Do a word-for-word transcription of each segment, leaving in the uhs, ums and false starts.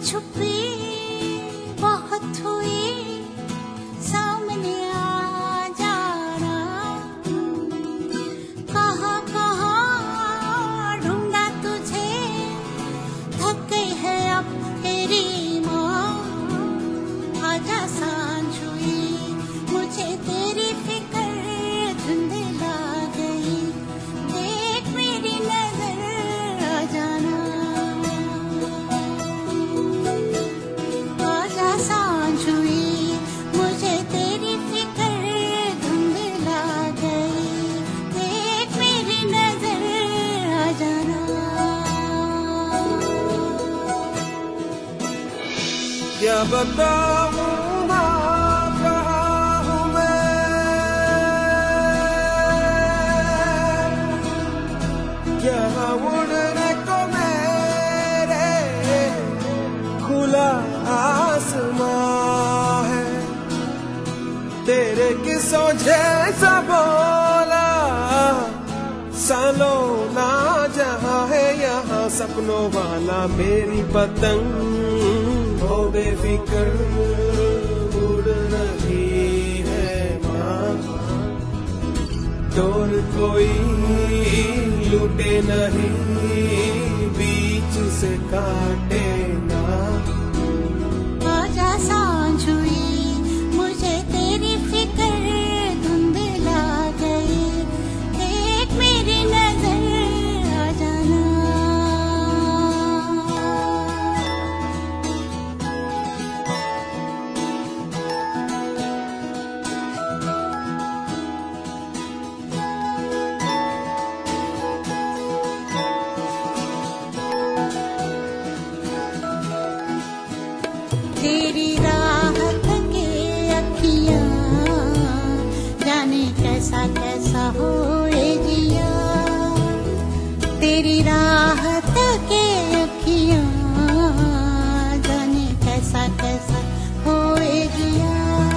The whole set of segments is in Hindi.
छुपी बहुत हुई, सामने आ जाना। कहाँ कहाँ ढूंढा तुझे, थक गई है अब तेरी माँ। आजा सांझ हुई, मुझे तेरी फिक्र धुंधला गई। देख मेरी नजर आ जाना। आजा सांझ हुई, मुझे तेरी फिक्र धुंधला गई। देख मेरी नजर आ जाना। क्या बताऊं माँ कहाँ हूँ मैं, क्या उड़ने को मेरे खुला आसमां है। तेरे किस्सों जैसा बोला सालों ना जहाँ है यहाँ सपनों वाला। मेरी पतंग हो बेफिक्र उड़ रही है माँ। डोर कोई लूटे नहीं, बीच से काटे ना। आजा सांझ हुई, मुझे तेरी फिक्र धुंधला गई। देख मेरी नजर आ जाना। तेरी राहत के अखियाँ, जाने कैसा कैसा होए जिया। तेरी राहत के अखियाँ, जाने कैसा कैसा होए जिया।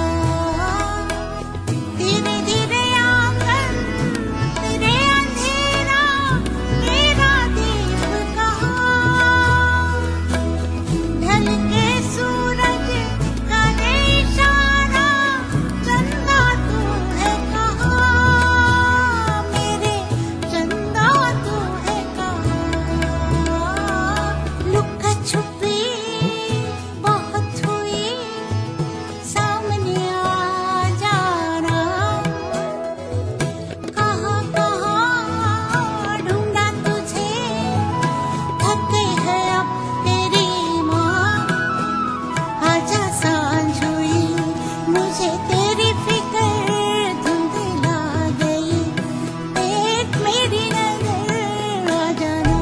धीरे धीरे आंगन तेरे अंधेरा, मेरा देव कहाँ। ढल के सूरज का ये इशारा, चंदा तू है कहाँ। मेरे चंदा तू है कहाँ। लुका छुपी बहुत हुई, सामने आ जाना। कहाँ कहाँ ढूंढा तुझे, थक गई है अब तेरी माँ। आजा सांझ हुई, मुझे तेरी फिक्र धुंधला गई। देख मेरी नजर आ जाना।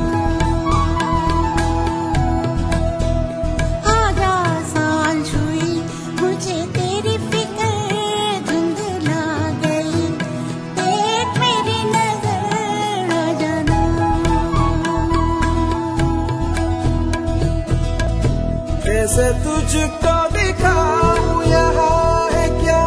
आजा सांझ हुई, मुझे तेरी फिक्र धुंधला गई। देख मेरी नजर आ जाना। कैसे तुझको दिखाऊं यहाँ है क्या,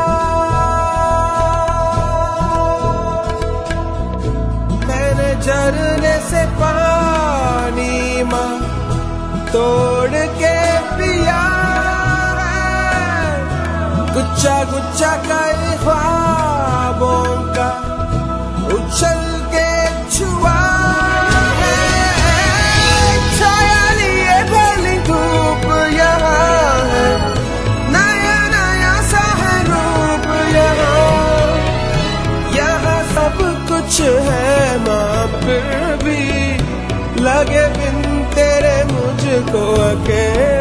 मैंने झरने से पानी माँ तोड़ के पिया है। गुच्छा गुच्छा कई ख्वाबों का उछल के छुआ है। छाया लिए भली धूप यहाँ है, नया नया सा है रूप यहाँ। यहाँ सब कुछ है माँ, फिर भी लगे बिन तेरे मुझको अकेला।